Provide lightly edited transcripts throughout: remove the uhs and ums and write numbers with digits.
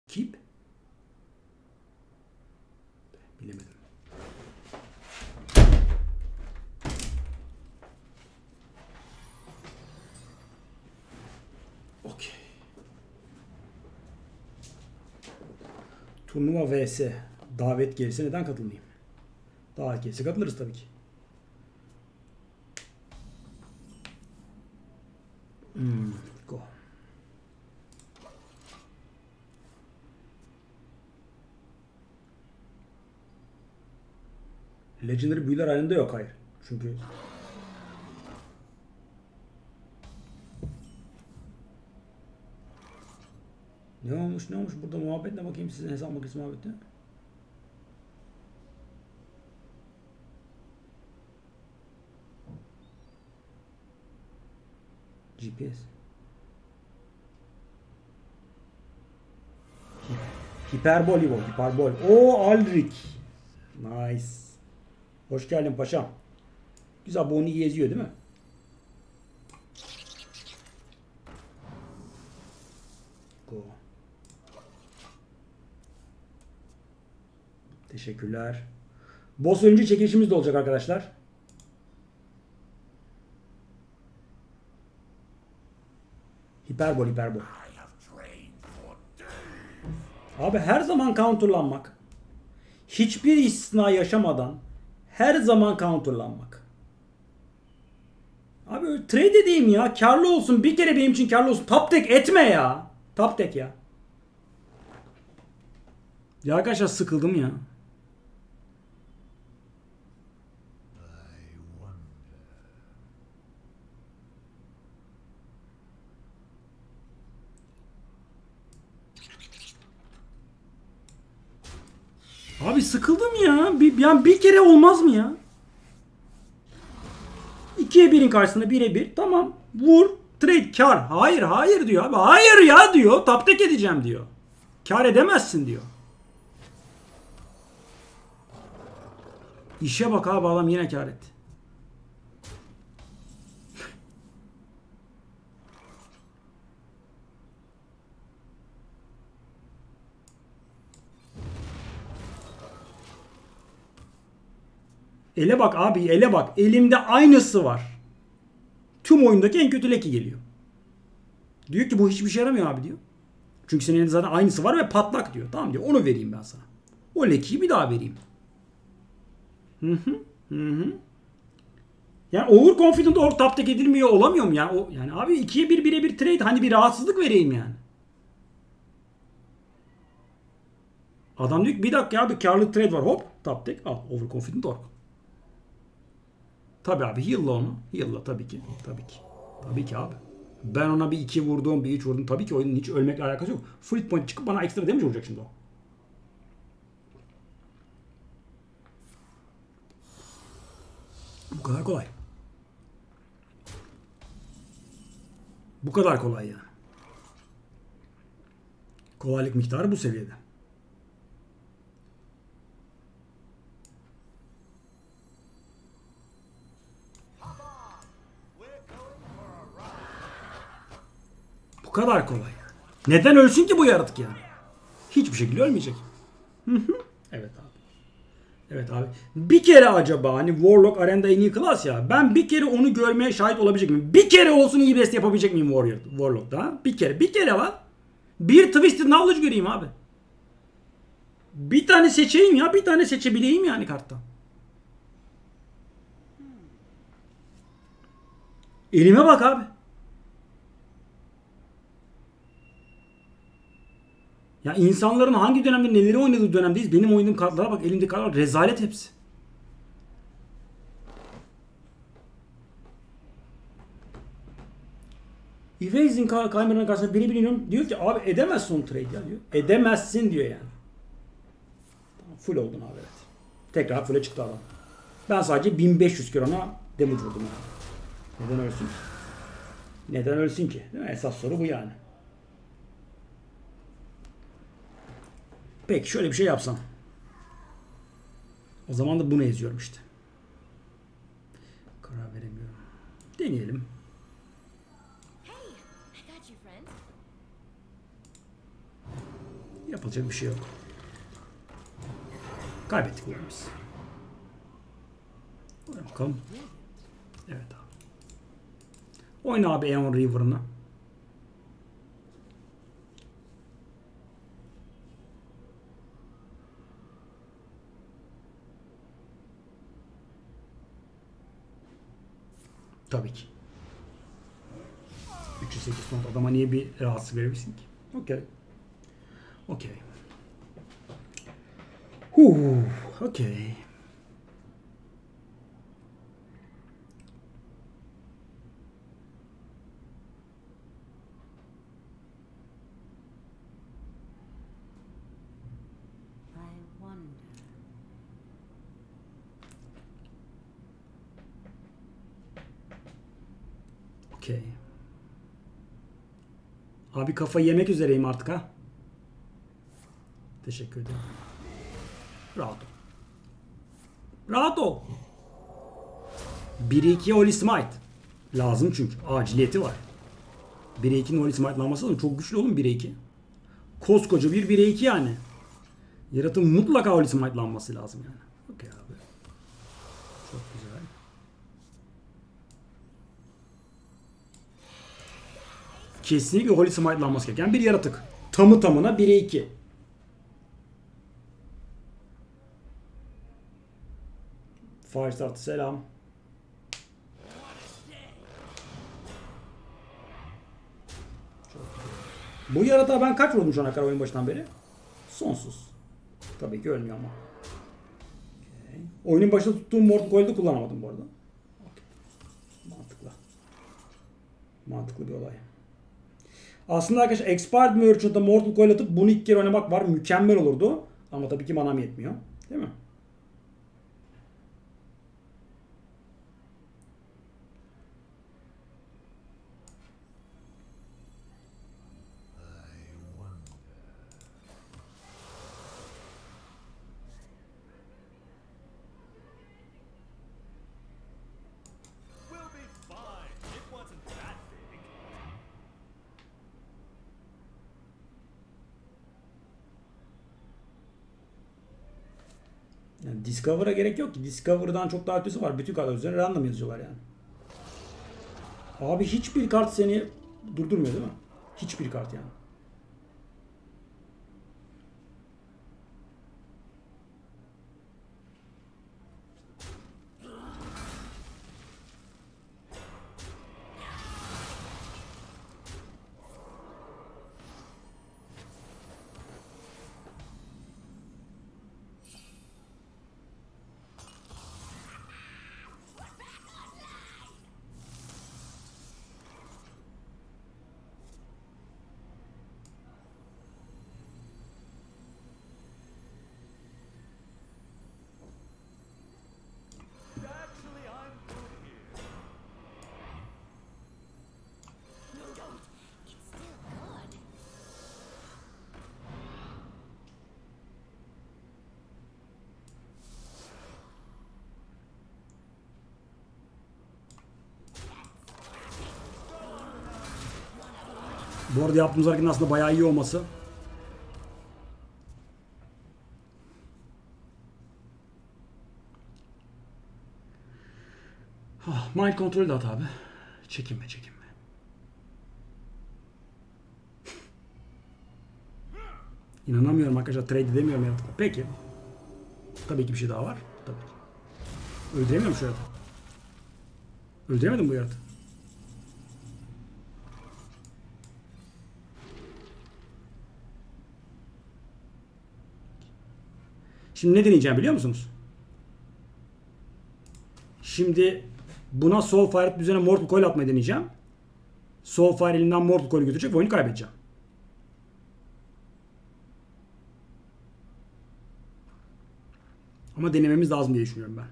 Keep. Bilemedim. Okey. Turnuva vs. Davet gelirse neden katılmayayım? Davet gelirse katılırız tabii ki. Go. Legendary büyüler halinde yok, hayır. Çünkü ne olmuş burada muhabbet ne, bakayım sizin hesap makinesi muhabbeti. GPS. Hiperbol. Hiperbol. O Aldrich. Nice. Hoş geldin paşam. Güzel, bu onu iyi eziyor değil mi? Go. Teşekkürler. Boss önce çekilişimiz de olacak arkadaşlar. Hiperbol. Abi her zaman counterlanmak. Hiçbir istisna yaşamadan her zaman counterlanmak. Abi trade edeyim ya. Karlı olsun. Bir kere benim için karlı olsun. Top deck etme ya. Top deck ya. Ya arkadaşlar sıkıldım ya. Abi sıkıldım ya. Bir kere olmaz mı ya? 2'ye 1'in karşısında 1'e 1. Tamam. Vur. Trade. Kar. Hayır diyor abi. Hayır ya diyor. Top deck edeceğim diyor. Kar edemezsin diyor. İşe bak abi, adam yine kar etti. Ele bak abi, ele bak. Elimde aynısı var. Tüm oyundaki en kötü leki geliyor. Diyor ki bu hiçbir şey yaramıyor abi diyor. Çünkü senin elinde zaten aynısı var ve patlak diyor. Tamam diyor, onu vereyim ben sana. O lekiyi bir daha vereyim. Yani overconfident ork top deck edilmiyor olamıyor mu ya? Yani abi 2'ye 1 1'e 1 trade, hani bir rahatsızlık vereyim yani. Adam diyor ki bir dakika abi, karlı trade var, hop top deck al, overconfident ork. Tabi abi heal'la onu. Heal'la tabii ki. Tabii ki abi. Ben ona bir 2 vurdum, bir 3 vurdum. Tabii ki oyunun hiç ölmekle alakası yok. Fleet point çıkıp bana ekstra damage vuracak şimdi o. Bu kadar kolay. Bu kadar kolay yani. Kolaylık miktarı bu seviyede. Bu kadar kolay yani. Neden ölsün ki bu yaratık yani? Hiçbir şekilde ölmeyecek. Evet abi. Evet abi. Bir kere acaba hani Warlock Arena'da en iyi class ya. Ben bir kere onu görmeye şahit olabilecek miyim? Bir kere olsun iyi best yapabilecek miyim Warlock'ta? Bir kere. Bir kere lan. Bir Twisted Knowledge göreyim abi. Bir tane seçeyim ya. Bir tane seçebileyim yani karttan. Elime bak abi. Ya insanların hangi dönemde neleri oynadığı dönemdeyiz. Benim oynadığım kartlara bak. Elimde kartlar rezalet hepsi. Erasing kameranın karşısında biri biliyorum. Diyor ki abi edemezsin onu trade ya diyor. Edemezsin diyor yani. Full oldun abi, evet. Tekrar full'e çıktı adam. Ben sadece 1500 kere ona damage vurdum yani. Neden ölsün ki? Neden ölsün ki? Değil mi? Esas soru bu yani. Peki şöyle bir şey yapsam. O zaman da bunu eziyorum işte. Karar veremiyorum. Deneyelim. Yapılacak bir şey yok. Kaybettik oyunu biz. Buraya bakalım. Evet abi. Oyna abi Aeon River'ını. Tabii ki. 308 not adama niye bir rahatsız verebilirsin ki? Okey. Okey. Okey. Okey. Abi kafayı yemek üzereyim artık ha. Teşekkür ederim. Rahat ol. Rahat ol. 1-2 Holy Smite. Lazım çünkü. Aciliyeti var. 1'e 2'nin Holy Smite'lanması lazım. Çok güçlü oğlum 1'e 2. Koskoca bir 1'e 2 yani. Yaratığın mutlaka Holy Smite'lanması lazım yani. Okey abi. Çok güzel. Kesinlikle Holy Smite'lanması gereken bir yaratık. Tamı tamına 1'e 2. Firestart selam. Bu yaratığa ben kaç vurdum şu ana kadar oyun başından beri? Sonsuz. Tabii ki ölmüyor ama. Okay. Oyunun başında tuttuğum Mortal Coil'de kullanamadım bu arada. Okay. Mantıklı. Mantıklı bir olay. Aslında arkadaşlar Expired Merchant'da Mortal Coil atıp bunu 2 kere oynamak var. Mükemmel olurdu. Ama tabii ki manam yetmiyor. Değil mi? Yani Discover'a gerek yok ki. Discover'dan çok daha ötesi var. Bütün kartlar üzerine random yazıyorlar yani. Abi hiçbir kart seni durdurmuyor değil mi? Hiçbir kart yani. Bu arada yaptığımız hareketin aslında bayağı iyi olması. Mind Control de at abi. Çekinme çekinme. İnanamıyorum arkadaşlar. Trade edemiyorum yaratıkla. Peki. Tabii ki bir şey daha var. Tabii ki. Öldüremiyorum şu yaratığı. Öldüremedim bu yaratığı. Şimdi ne deneyeceğim biliyor musunuz? Şimdi buna Soulfire üzerine Mortal Coil atmayı deneyeceğim. Soulfire elinden Mortal Coil'i götürecek ve oyunu kaybedeceğim. Ama denememiz lazım diye düşünüyorum ben.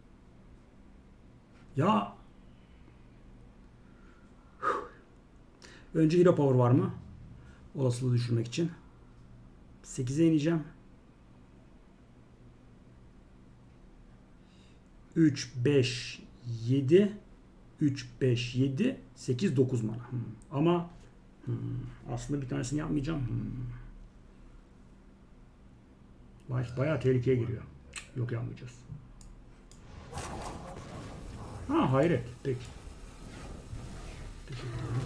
Ya önce Hero Power var mı? Olasılığı düşürmek için. 8'e ineceğim. 3, 5, 7 3, 5, 7 8, 9 mana. Ama aslında bir tanesini yapmayacağım. Bayağı tehlikeye giriyor. Yok yanmayacağız. Ha hayret. Peki. Teşekkür ederim.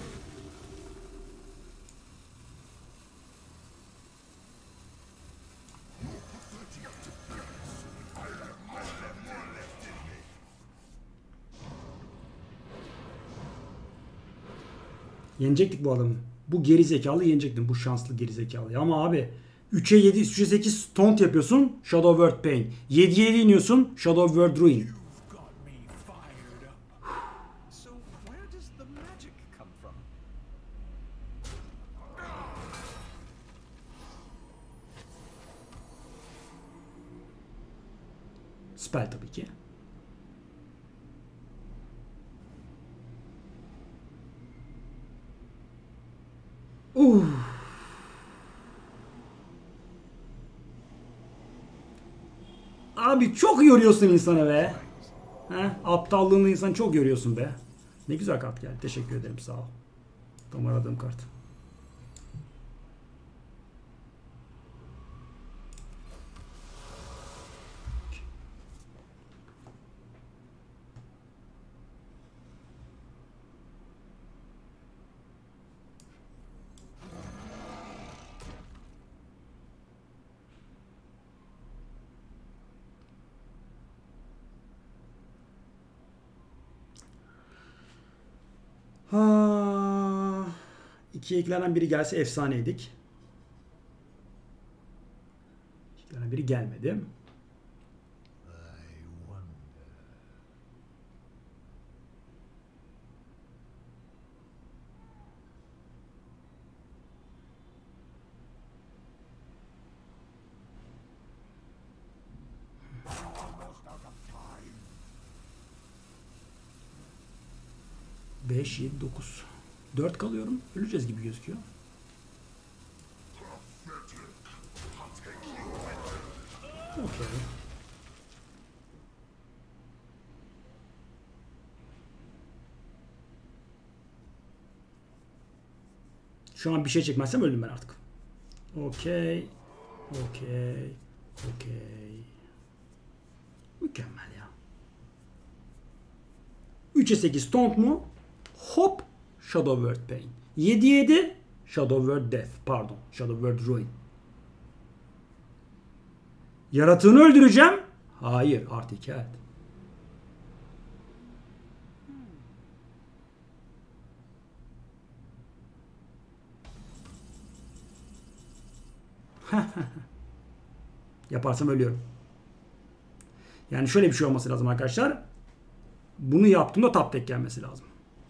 Yenecektik bu adamı. Bu geri zekalı yenecektin. Bu şanslı geri zekalı. Ama abi 3'e 7, 3'e 8 taunt yapıyorsun. Shadow Word Pain. 7'ye 7 iniyorsun. Shadow Word Ruin. Spell tabii ki. Abi çok yoruyorsun insanı be. He? Aptallığını insan çok yoruyorsun be. Ne güzel kart geldi. Teşekkür ederim. Sağ ol. Tam aradığım kart. Ha, iki eklenen biri gelse efsaneydik. Eklenen biri gelmedi. Beş, 7, 9. 4 kalıyorum. Öleceğiz gibi gözüküyor. Okey. Şu an bir şey çekmezsem öldüm ben artık. Okey. Okey. Okey. Mükemmel ya. 3'e 8 taunt mu? Hop. Shadow Word Pain. 7'ye 7 Shadow Word Death. Pardon. Shadow Word Ruin. Yaratığını öldüreceğim. Hayır. Artı 2 evet. Yaparsam ölüyorum. Yani şöyle bir şey olması lazım arkadaşlar. Bunu yaptığımda top deck gelmesi lazım.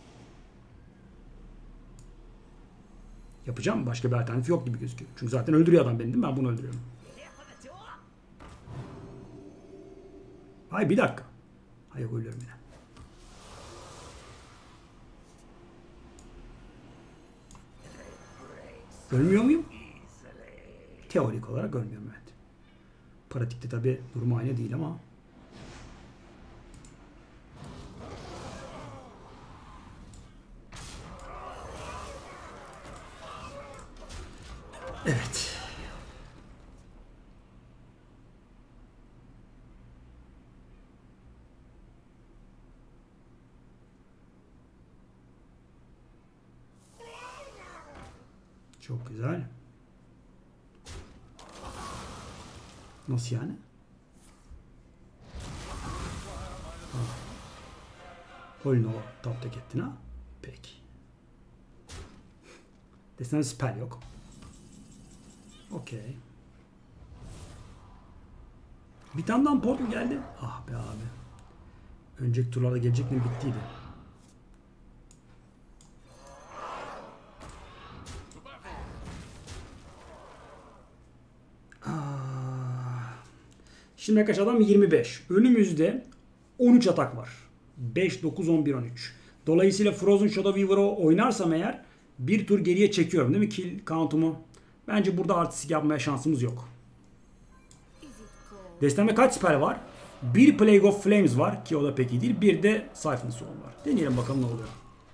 Yapacağım. Başka bir alternatif yok gibi gözüküyor. Çünkü zaten öldürüyor adam beni değil mi? Ben bunu öldürüyorum. Hayır bir dakika. Hayır ölüyorum yine. Ölmüyor muyum? Teorik olarak ölmüyorum evet. Pratikte tabi durum aynı değil ama. Evet. Çok güzel. Nasıl yani? Holno top tek ettin ha? Peki. Desen spell yok. Okey. Bir tane daha portal geldi. Ah be abi. Önceki turlarda gelecek mi bittiydi. Şimdi arkadaşlar adam 25. Önümüzde 13 atak var. 5, 9, 11, 13. Dolayısıyla Frozen Shadow Weaver'ı oynarsam eğer bir tur geriye çekiyorum değil mi? Kill count'umu. Bence burada artistik yapmaya şansımız yok. Destemde kaç spell var? Bir Plague of Flames var ki o da pek iyi değil. Bir de Siphon Soul var. Deneyelim bakalım ne oluyor.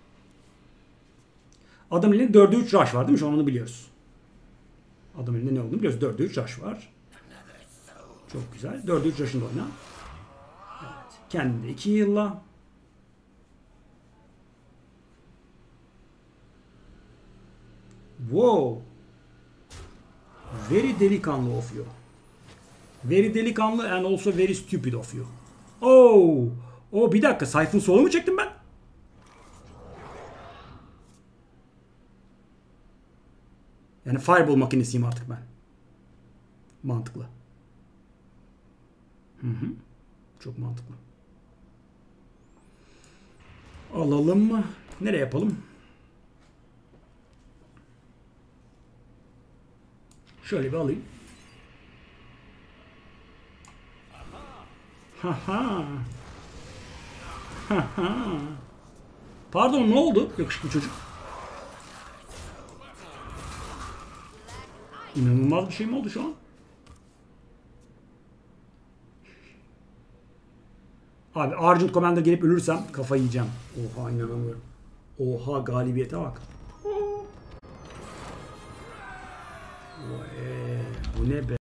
Adam elinde 4'e 3 rush var değil mi? Şu an onu biliyoruz. Adam elinde ne olduğunu biliyoruz. 4'e 3 rush var. Çok güzel. 4'ü 3 yaşında oyna. Evet. Kendini 2 yılla. Wow. Very delikanlı of you. Very delikanlı and also very stupid of you. Oh. Oh, bir dakika. Siphon solo mu çektim ben? Yani fireball makinesiyim artık ben. Mantıklı. Hı hı. Çok mantıklı. Alalım mı? Nereye yapalım? Şöyle bir alayım. Haha. Haha. Pardon, ne oldu yakışıklı çocuk? İnanılmaz bir şey mi oldu şu an? Abi Argent Commander gelip ölürsem kafayı yiyeceğim. Oha, inanamıyorum. Oha, galibiyete bak. Bu ne be?